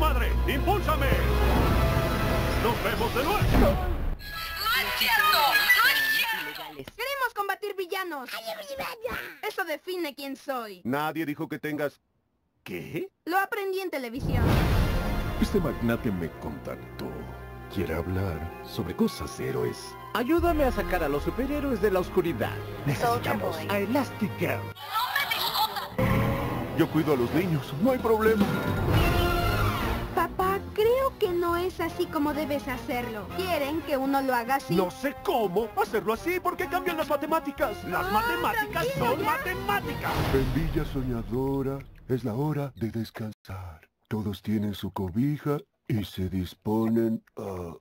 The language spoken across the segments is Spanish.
madre! ¡Impúlsame! ¡Nos vemos de nuevo! ¡No es cierto! ¡No es cierto! ¡Queremos combatir villanos! Eso define quién soy. Nadie dijo que tengas... ¿Qué? Lo aprendí en televisión. Este magnate me contactó. Quiere hablar sobre cosas de héroes. Ayúdame a sacar a los superhéroes de la oscuridad. Necesitamos a Elastigirl. Yo cuido a los niños, no hay problema. Papá, creo que no es así como debes hacerlo. ¿Quieren que uno lo haga así? No sé cómo hacerlo así porque cambian las matemáticas. Las matemáticas tranquilo, son ya. matemáticas. En Villa Soñadora es la hora de descansar. Todos tienen su cobija y se disponen a...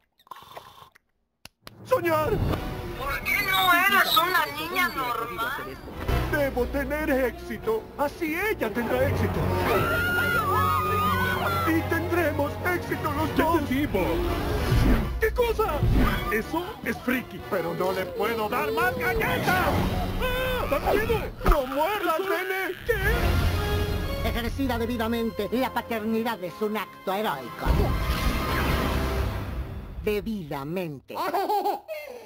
¡Soñar! ¿Por qué no eres una niña normal? Debo tener éxito. Así ella tendrá éxito. Y tendremos éxito los dos. tipo! ¿Qué cosa? Eso es friki, pero no le puedo dar más galletas. ¡Ah! ¡Da miedo! ¡No muerdas, nene! ¿Qué? Ejercida debidamente, la paternidad es un acto heroico. Debidamente.